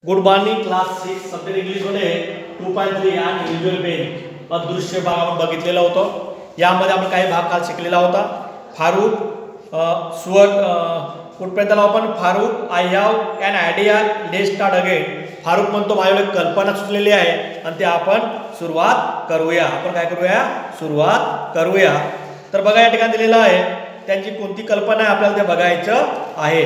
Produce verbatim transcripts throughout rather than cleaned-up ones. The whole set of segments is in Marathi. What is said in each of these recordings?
Good morning class six subject इंग्लिशमध्ये टू पॉईंट थ्री आणि व्हिज्युअल बेन अदृश्य भाग आपण बघितलेला होता। यामध्ये आपण काही भाग काल शिकलेला होता। फारूक सुअर कुठपर्यंत आपण Farooq I have an idea let's start again. Farooq म्हणतो माझ्याकडे कल्पना सुचलेली आहे आणि ते आपण सुरुवात करूया। आपण काय करूया सुरुवात करूया। तर बघा या ठिकाणी दिलेलं आहे त्यांची कोणती कल्पना आहे आपल्याला ते बघायचं आहे।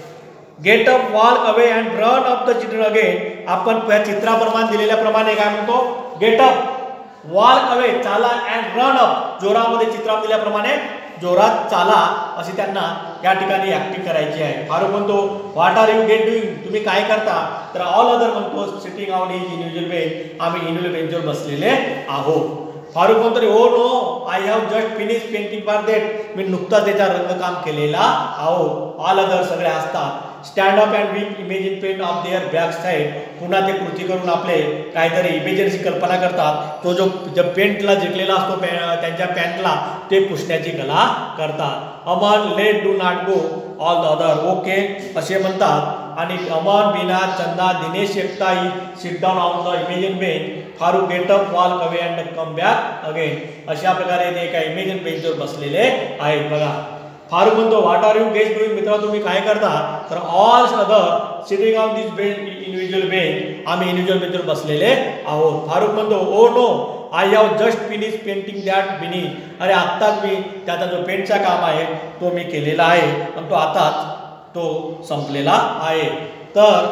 Get up walk away and run up the children again. आपण या चित्राप्रमाणे दिलेल्या प्रमाणे काय म्हणतो गेट अप वॉक अवे चाला अँड रन अप जोरामध्ये चित्रात दिल्याप्रमाणे जोरात चाला अशी त्यांना या ठिकाणी ऍक्टिंग करायची आहे। फारूक म्हणतो what are you get doing तुम्ही काय करता। तर ऑल अदर म्हणतो sitting out is individual bench आम्ही इंडिव्हिज्युअल बेंचवर बसलेले आहोत। फारूक म्हणतो oh no I have just finish painting for that मी नुकताच त्याचा रंगकाम केलेला आहोत। ऑल अदर सगळे असतात stand up and with imagine paint of their back side पुन्हा ते कृती करून आपले काहीतरी इमेजिनची कल्पना करतात। तो जो जब पेंटला जिंकलेला असतो त्यांच्या पॅन्टला ते पुसण्याची कला करतात। Aman let do not go all the other okay असे म्हणतात आणि Aman Bina Chanda Dinesh Ekta sit down on the imagine bench Farooq get up walk away and come back again अशा प्रकारे ते एका इमेजिन बेंचवर बसलेले आहेत। बघा फारूक म्हणतो what are you get doing मित्र तुम्ही काय करता। तर all other sitting on this bench individual bench आम्ही इंडिव्हिज्युअल बेंचवर बसलेले आहोत। फारूक म्हणतो oh no I have just finish painting that बिनी अरे आत्ताच मी त्याचा जो पेंटचा काम आहे तो मी केलेला आहे आणि तो आताच तो संपलेला आहे। तर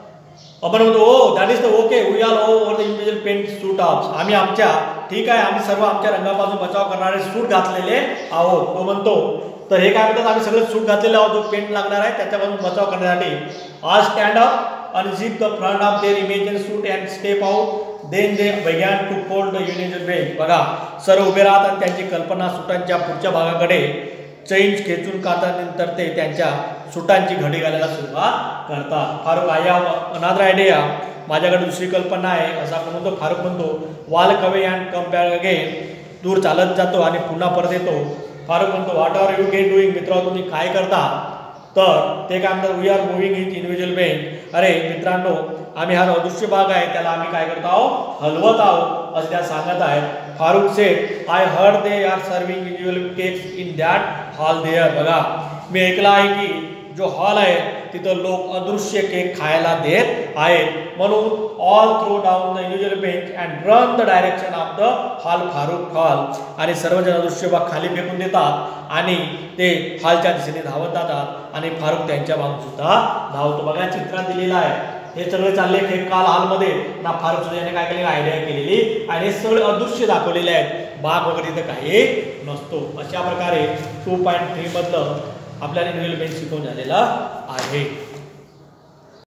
आपण म्हणतो oh that is the okay we are over the individual paint suit off आम्ही आमच्या ठीक आहे आम्ही सर्व आमच्या रंगापासून बचाव करणारे सूट घातलेले आहोत। तो म्हणतो तर हे काय म्हणतात आम्ही सगळे सूट घातलेले आहोत जो पेंट लागणार आहे त्याच्यापासून बचाव करण्यासाठी। All stand up unzip the front of their imagine suit and step out then they began to fold the individual bench बघा सर्व उभे राहतात आणि त्यांची कल्पना सुटांच्या पुढच्या भागाकडे चेंज खेचून काढल्यानंतर ते त्यांच्या सुटांची घडी घालायला सुरुवात करतात। Farooq I have another idea माझ्याकडे दुसरी कल्पना आहे असं आपण म्हणतो। फारूक म्हणतो walk away and come back again दूर चालत जातो आणि पुन्हा परत येतो। फारूक म्हणतो what are you get doing मित्र तुम्ही काय करता। तर ते काय म्हणतात we are moving it individual bench अरे मित्रांनो आम्ही हा अदृश्य भाग आहे त्याला आम्ही काय करत आहोत हलवत आहोत असं त्या सांगत आहेत। Farooq said I heard they are serving individual cakes in that hall there बघा मी ऐकलं आहे की जो हॉल आहे तिथं लोक अदृश्य केक खायला देत आहेत म्हणून all throw down the individual bench and run the direction of the hall Farooq hall आणि सर्वजण अदृश्य भाग खाली फेकून देतात आणि ते हॉलच्या दिशेने धावत जातात आणि फारूक त्यांच्या मागून सुद्धा धावतो। बघा चित्रात दिलेलं आहे हे सगळे चालले खेळ काल हॉलमध्ये ना फारूक सुद्धा याने काय केलेली आयडिया केलेली आणि हे सगळे अदृश्य दाखवलेले आहेत बाग वगैरे इथं काही नसतो। अशा प्रकारे टू पॉईंट थ्री मधलं आपल्याला इंडिव्हिज्युअल बेंच शिकवून झालेला आहे।